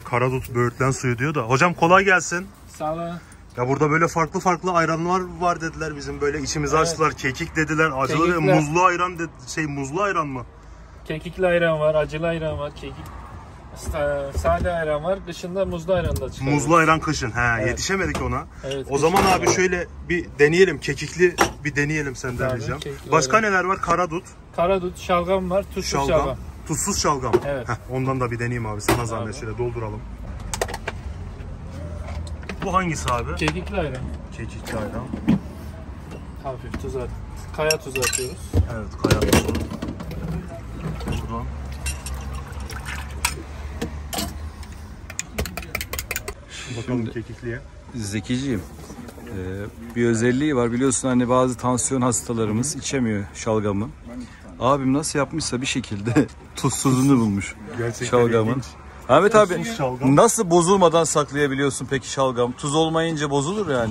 Karadut böğürtlen suyu diyor da. Hocam kolay gelsin. Sağ olun. Ya burada böyle farklı farklı ayranlar var dediler bizim, böyle içimizi Evet. açtılar. Kekik dediler, acılı ve Kekikler. muzlu ayran muzlu ayran mı? Kekikli ayran var, acılı ayran var, sade ayran var. Dışında muzlu ayran da çıkıyor. Muzlu ayran kışın. Evet. Yetişemedik ona. Evet, o zaman abi var. şöyle bir deneyelim. Kekikli bir deneyelim senden Tabii, diyeceğim. kekikli Başka ayran. neler var? Karadut, Karadut, şalgam var, tuzsuz şalgam. tuzsuz şalgam. Evet. Ondan da bir deneyeyim abi. Sana zahmet şöyle dolduralım. Bu hangisi abi? Kekikli ayran. Kekikli ayran. Hafif tuz at. Kaya tuzu atıyoruz. Evet, kaya tuzu. Buradan. Bakalım kekikliye. Zekiciğim. Bir özelliği var, biliyorsun hani bazı tansiyon hastalarımız içemiyor şalgamı. Abim nasıl yapmışsa bir şekilde tuzsuzunu bulmuş Gerçekten şalgamın. ilginç. Ahmet abi şalgam. nasıl bozulmadan saklayabiliyorsun peki şalgam? Tuz olmayınca bozulur yani.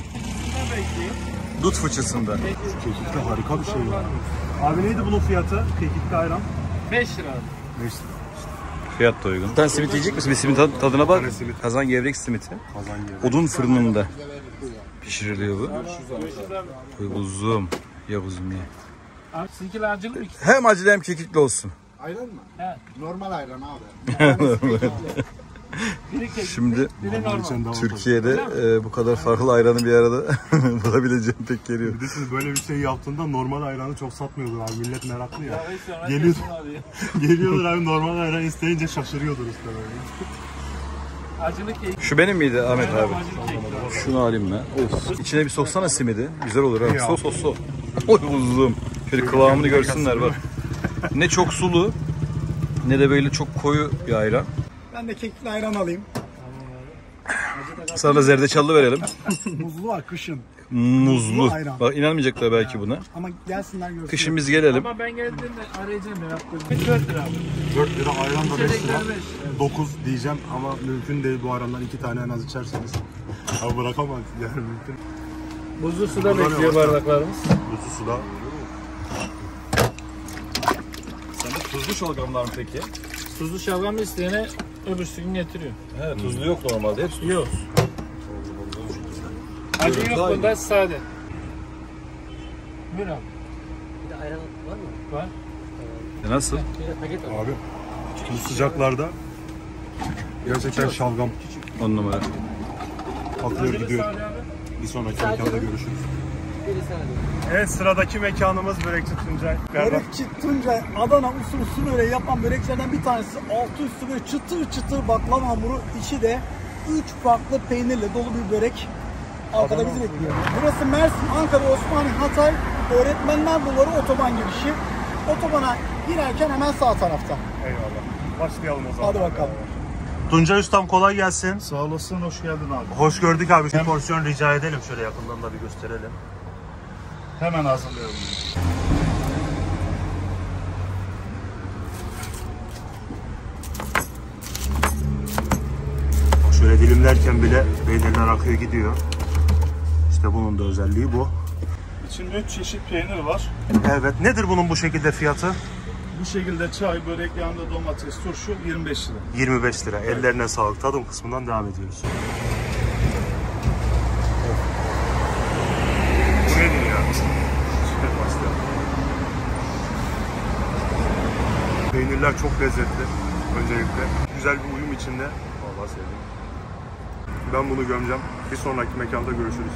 Dut fıçısında. Kekikli harika bir şey ya. Abi neydi bunun fiyatı? Kekikli ayran. 5 lira. 5 lira. Fiyat da uygun. Sen simit yiyecek misin? Bir simit tadına bak. Tane simit. Kazan gevrek simiti. Kazan yeri. Odun fırınında pişiriliyor bu. Kuzum. Ya kuzum ya. Abi sizinkiler acılı mı? Hem acılı hem kekikli olsun. Ayran mı? He. Normal ayran abi. Biri kekikli, Şimdi biri normal. Türkiye'de bu kadar farklı ayranı bir arada bulabileceğim pek geliyor. Bir de siz böyle bir şey yaptığında normal ayranı çok satmıyorlar abi. Millet meraklı ya. Ya hiç sonra Geliyor. kesin abi. Geliyorlar abi, normal ayran isteyince şaşırıyordur işte böyle. Acılı kekik. Şu benim miydi Ahmet abi? Acılı kekik. Şunu alayım ben. Of. İçine bir soksana simidi. Güzel olur ha. Ya. Sos. Oy kuzum. Şöyle kıvamını görsünler bak. Ne çok sulu ne de böyle çok koyu bir ayran. Ben de kekikli ayran alayım. Sana da zerdeçallı verelim. Muzlu var kışın. Muzlu. ayran. Bak inanmayacaklar belki buna. Ama gelsinler görsünler. Kışın biz gelelim. Ama ben geldiğimde arayacağım ya. 4 lira abi. 4 lira ayran da 5 lira. İçecekler 5. 9 diyeceğim ama mümkün değil, bu ayrandan 2 tane en az içerseniz. Abi bırakamaz yani, mümkün. Buzlu suda Burada ne bekliyor var? bardaklarımız. Buzlu suda. Sende tuzlu şalgamlar mı peki? Tuzlu şalgam isteyene öbürsü gün getiriyor. He, tuzlu yok normalde. Hep Yok. Acı yok, bunda sade. Buyur abi. Bir de ayran var mı? Var. Nasıl? Bir de paket var. Abi bu sıcaklarda gerçekten şalgam On numara. akıyor gidiyor. Sade abi. Bir sonraki mekanda görüşürüz. Biri sana diyor. Evet, sıradaki mekanımız Börekçi Tuncay. Börekçi Tuncay, Adana usulü böyle yapan börekçilerden bir tanesi. Altı üstü böyle çıtır çıtır baklava hamuru, içi de 3 farklı peynirle dolu bir börek. Arkada bizi bekliyor. Burası Mersin, Ankara, Osmaniye, Hatay Öğretmenler Bulvarı otoban girişi. Otobana girerken hemen sağ tarafta. Eyvallah. Başlayalım o zaman. Hadi bakalım. Tuncay Ustam kolay gelsin. Sağ olasın, hoş geldin abi. Hoş gördük abi. Bir porsiyon rica edelim. Şöyle yakından da bir gösterelim. Hemen hazırlıyorum. Şöyle dilimlerken bile peynirler akıyor gidiyor. İşte bunun da özelliği bu. İçinde 3 çeşit peynir var. Evet. Nedir bunun bu şekilde fiyatı? Bu şekilde çay, börek, yanında domates, turşu 25 lira. 25 lira. Ellerine sağlık. Tadım kısmından devam ediyoruz. Bu nedir ya? Şöyle başlayalım. Peynirler çok lezzetli. Öncelikle güzel bir uyum içinde. Vallahi sevdim. Ben bunu gömeceğim. Bir sonraki mekanda görüşürüz.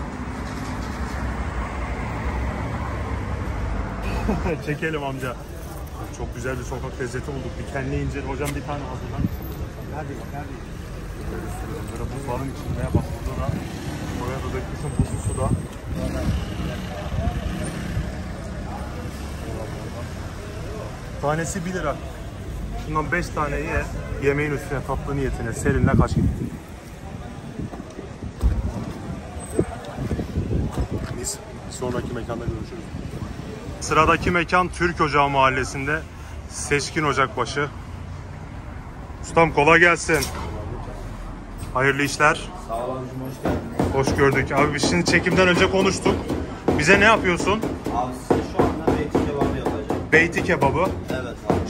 Çekelim amca. Çok güzel bir sokak lezzeti bulduk. Dikenli incir. Hocam bir tane hazırlar mısın? Nerede? Böyle sürüyorum. Böyle buzların içinde. Bak burada da. Oraya da dökmüşüm buzlu suda. Tanesi 1 lira. Şundan 5 tane ye. Yemeğin üstüne tatlı niyetine serinle kaç git. Biz bir sonraki mekanda görüşürüz. Sıradaki mekan Türk Ocağı Mahallesi'nde. Seçkin Ocakbaşı. Ustam kolay gelsin. Hayırlı işler. Sağ olun, hoş geldiniz. Hoş gördük. Abi biz şimdi çekimden önce konuştuk. Bize ne yapıyorsun? Abi size şu anda beyti kebabı yapacağım. Beyti kebabı. Evet abi.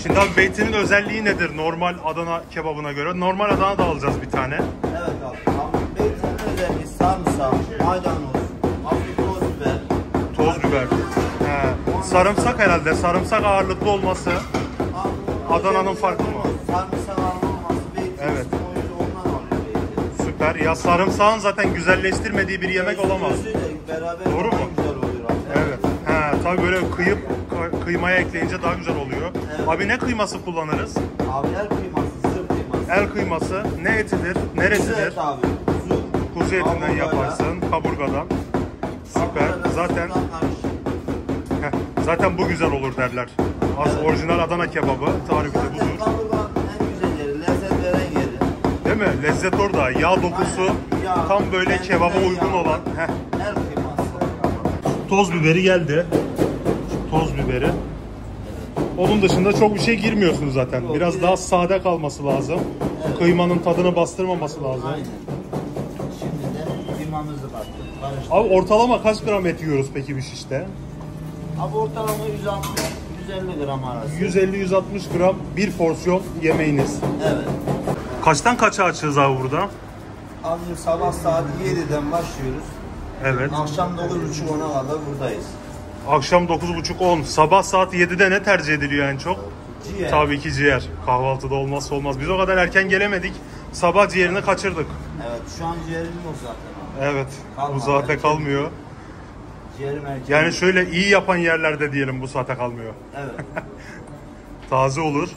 Şimdi abi beytinin özelliği nedir normal Adana kebabına göre? Normal Adana da alacağız bir tane. Evet abi. Abi beytinin özelliği sarımsak, maydanoz, hafif toz biber. Toz biber. He. Sarımsak herhalde. Sarımsak ağırlıklı olması. Adana'nın farkı mı? Sarımsak alınması beytin. Evet. O yüzden ondan alıyor beytin. Süper. Ya sarımsağın zaten güzelleştirmediği bir yemek olamaz. Gözüyle beraber Doğru daha mu? güzel oluyor abi. Evet. He, tabii böyle kıymaya ekleyince daha güzel oluyor. Evet. Abi ne kıyması kullanırız? Abi el kıyması, sırf kıyması. El kıyması. Ne etidir? Kuzu Neresidir? et abi. Kuzu. Kuzu etinden Kaburgayla. yaparsın. Kaburgadan. Süper. Kaburgayla Zaten sırttan karışık. zaten bu güzel olur derler. Evet. Orijinal Adana kebabı tarifi de Zaten budur. kaburganın en güzel yeri, lezzet veren yeri. Değil mi? Lezzet orada. Yağ dokusu Aynen. Yağ, tam böyle kendinden kebaba uygun yağ. olan. El kıyması. Toz biberi geldi. Toz biberi. Onun dışında çok bir şey girmiyorsunuz zaten. Yok, Biraz bir daha de- sade kalması lazım. Evet. Kıymanın tadını bastırmaması lazım. Aynen. Şimdi de kıymamızı kattık. Karıştırdık. Abi ortalama kaç gram et yiyoruz peki bir şişte? Abi ortalama 160-150 gram arası. 150-160 gram bir porsiyon yemeğiniz. Evet. Kaçtan kaça açığız abi burada? Abi sabah saat 7'den başlıyoruz. Evet. Akşam 9.30-10'a kadar buradayız. Akşam 9.30-10. Sabah saat 7'de ne tercih ediliyor en çok? Ciğer. Tabii ki ciğer. Kahvaltıda olmazsa olmaz. Biz o kadar erken gelemedik. Sabah ciğerini kaçırdık. Evet, şu an ciğerim yok zaten abi. Evet. Bu Kalmadı, saate erken. kalmıyor. Ciğerim erken. Yani şöyle iyi yapan yerlerde diyelim bu saate kalmıyor. Evet. Taze olur.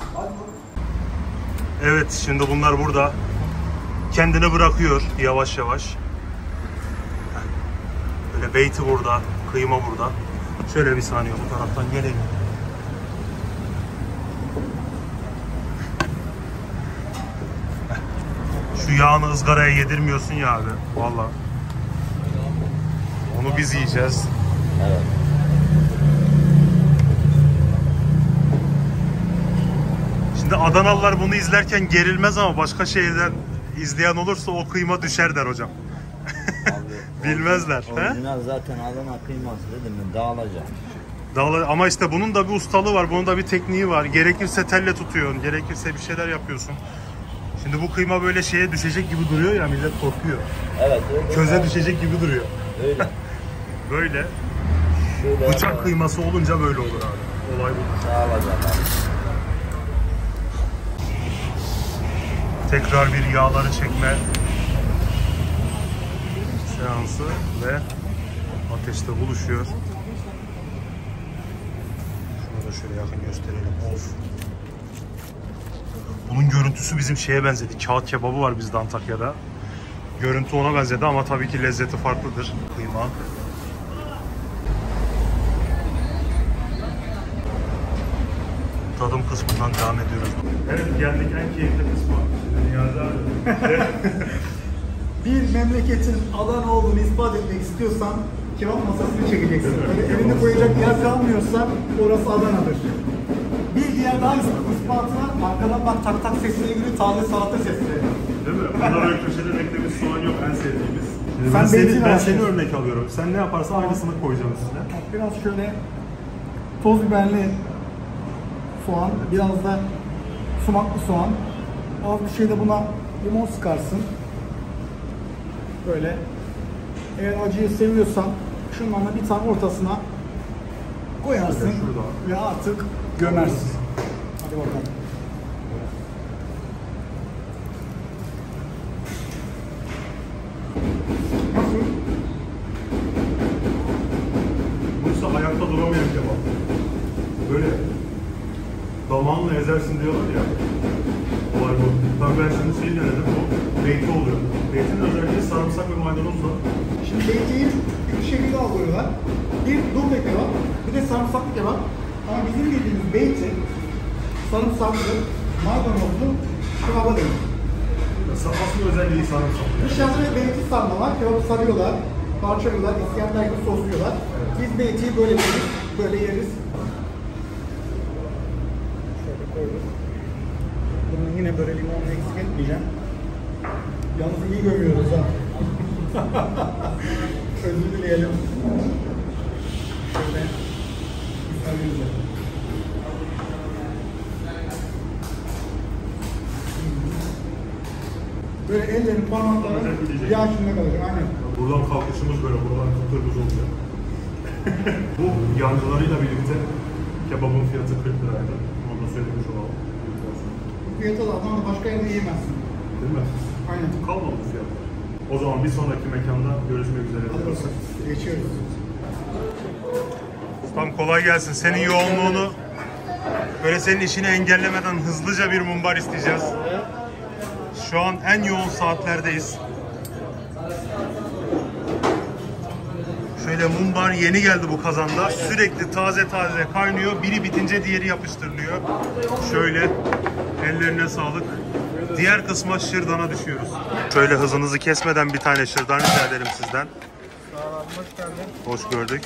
Evet, şimdi bunlar burada. Kendini bırakıyor yavaş yavaş. Böyle beyti burada, kıyma burada. Şöyle bir saniye bu taraftan gelelim. Şu yağını ızgaraya yedirmiyorsun ya abi. Vallahi. Onu biz yiyeceğiz. Evet. Şimdi Adanalılar bunu izlerken gerilmez ama başka şehirden izleyen olursa o kıyma düşer der hocam. Abi, Bilmezler. He? Orijinal zaten Adana kıyması dedim mi dağılacak. Ama işte bunun da bir ustalığı var, bunun da bir tekniği var. Gerekirse telle tutuyorsun, gerekirse bir şeyler yapıyorsun. Şimdi bu kıyma böyle şeye düşecek gibi duruyor ya, millet korkuyor. Evet. Öyle Köze düşecek gibi duruyor. Öyle. Böyle Şöyle bıçak yapalım. kıyması olunca böyle olur abi. Olay bu. Dağılacak abi. Tekrar bir yağları çekme seansı ve ateşte buluşuyor. Şunu da şöyle yakın gösterelim. Of. Bunun görüntüsü bizim şeye benzedi. Kağıt kebabı var bizde Antakya'da. Görüntü ona benzedi ama tabii ki lezzeti farklıdır. Kıyma. Tadım kısmından devam ediyoruz. Evet, geldik en keyifli kısma. Dünyada Bir memleketin Adana olduğunu ispat etmek istiyorsan kebap masasını çekeceksin. Böyle elini koyacak yer kalmıyorsa orası Adana'dır. Bir diğer daha ispatına arkadan bak tak tak sesleri gibi taze salata sesleri. değil mi? Bunlar öyle köşede beklediğimiz soğan yok, en sevdiğimiz. Sen benzin ben al. seni örnek alıyorum. Sen ne yaparsan aynısını koyacağım üstüne. Biraz şöyle toz biberli soğan, biraz da sumaklı soğan. Az bir şey de buna limon sıkarsın. Böyle. Eğer acıyı seviyorsan şundan da bir tane ortasına koyarsın Şurada. ve artık gömersin. Hadi bakalım. Nasıl? Yoksa ayakta duramayan kebap. Böyle damağınla ezersin diyorlar ya. Olay bu. Tabii ben şimdi şeyi denedim, bu beyti oluyor. Beytin özelliği sarımsak ve maydanozla. Şimdi beytiyi iki şekilde alıyorlar. Bir duble kebap, bir de sarımsaklı kebap. Ama bizim bildiğimiz beyti sarımsaklı, maydanozlu kebaba denir. Asıl özelliği sarımsak. Nişasta ve beyti sarmalar, kebabı sarıyorlar, parçalıyorlar, İskender gibi sosluyorlar. Biz beytiyi böyle yeriz, böyle yeriz. Şöyle koyuyoruz. Bunu yine böyle limonla eksik etmeyeceğim. Yalnız iyi gömüyoruz ha. Özür dileyelim. Şöyle sarıyoruz. Böyle ellerin parmakları yağ içinde kalacak. Aynen. Buradan kalkışımız böyle, buradan kıpkırmızı olacak. Bu yancılarıyla birlikte kebabın fiyatı 40 liraydı. Onu da söylemiş olalım. Bu fiyata da Adana'da başka yerde yiyemezsin. Değil mi? Aynen. Kalmadı bu fiyatlar. O zaman bir sonraki mekanda görüşmek üzere. Geçiyoruz. Ustam kolay gelsin. Senin yoğunluğunu, böyle senin işini engellemeden hızlıca bir mumbar isteyeceğiz. Şu an en yoğun saatlerdeyiz. Şöyle mumbar yeni geldi bu kazanda. Sürekli taze taze kaynıyor. Biri bitince diğeri yapıştırılıyor. Şöyle ellerine sağlık. Diğer kısma şırdana düşüyoruz. Şöyle hızınızı kesmeden bir tane şırdan rica ederim sizden. Hoş geldin. Hoş gördük.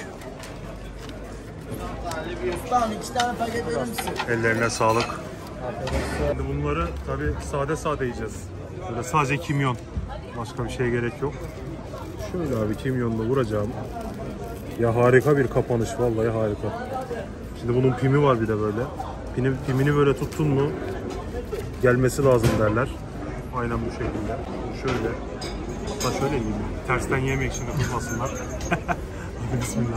Ustam 2 tane paket verir misin? Ellerine sağlık. Şimdi bunları tabii sade sade yiyeceğiz. Böyle sadece kimyon. Başka bir şeye gerek yok. Şöyle abi kimyonla vuracağım. Ya harika bir kapanış, vallahi harika. Şimdi bunun pimi var bir de böyle. Pimini böyle tuttun mu gelmesi lazım derler. Aynen bu şekilde. Şöyle. Hatta şöyle yiyeyim. Tersten yemek şimdi kızmasınlar. Hadi bismillah.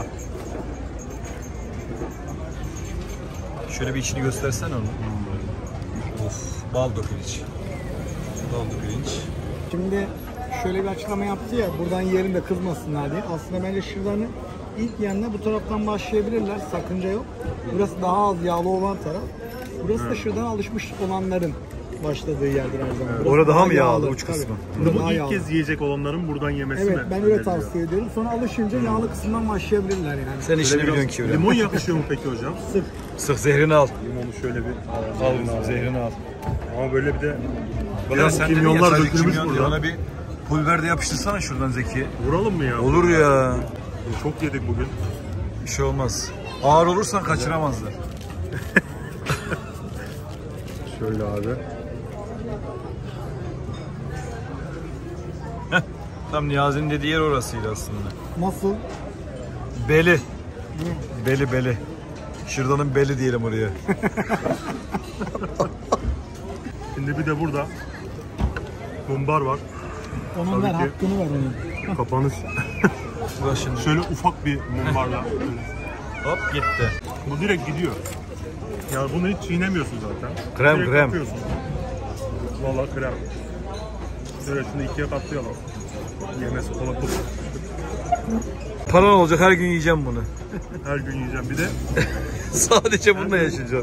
Şöyle bir içini göstersene onu. Of, baldo pirinç. Baldo pirinç. Şimdi şöyle bir açıklama yaptı ya, buradan yerinde kızmasınlar diye. Aslında bence şırdanı ilk yiyenler bu taraftan başlayabilirler, sakınca yok. Burası daha az yağlı olan taraf. Burası da şırdana alışmış olanların başladığı yerdir her zaman. Burası Orada daha mı yağlı uç tabii. kısmı? Burada Bu daha ilk yağlı. kez yiyecek olanların buradan yemesini Evet, ben öyle tavsiye ediyorum. Sonra alışınca yağlı kısımdan başlayabilirler yani. Sen işini biliyorsun ki öyle. Limon yakışıyor mu peki hocam? Sık. Sık zehrini al. Limonu şöyle bir Al zehrini al. ama böyle bir de Ya sen dedin ya kimyonlar sadece dökülmüş kimyon, burada. ona bir pulver de yapıştırsana şuradan Zeki. Vuralım mı ya? Olur ya. Çok yedik bugün. Bir şey olmaz. Ağır olursan kaçıramazlar. Şöyle abi. Tam Niyazi'nin dediği yer orasıydı aslında. Nasıl? Beli. Beli. Şırdanın beli diyelim oraya. Şimdi bir de burada mumbar var. Onun ver, Tabii ki. hakkını ver onun. Kapanış. Bak şimdi. Şöyle ufak bir mumbarla. Hop gitti. Bu direkt gidiyor. Ya bunu hiç çiğnemiyorsun zaten. Krem, Direkt krem. kapıyorsun. Vallahi krem. Şöyle şunu ikiye katlayalım. Yemesi kolay. Paran olacak, her gün yiyeceğim bunu. Her gün yiyeceğim. Bir de Sadece bununla yaşayacaksın.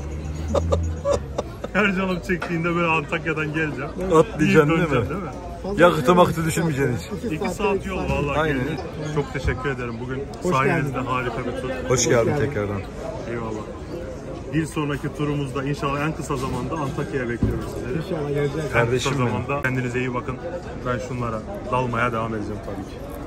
her canım çektiğinde böyle Antakya'dan geleceğim. Atlayacaksın Yiyip değil döneceğim, mi? değil mi? Yaktı maktı düşünmeyeceksin hiç. 2 saat yol vallahi. Aynen. geldim. Çok teşekkür ederim. Bugün Hoş sayenizde geldin. harika bir tur. Hoş geldin geldin. tekrardan. Eyvallah. Bir sonraki turumuzda inşallah en kısa zamanda Antakya'ya bekliyoruz sizleri. İnşallah geleceğiz. En kısa Kardeşim benim. zamanda kendinize iyi bakın. Ben şunlara dalmaya devam edeceğim tabii ki.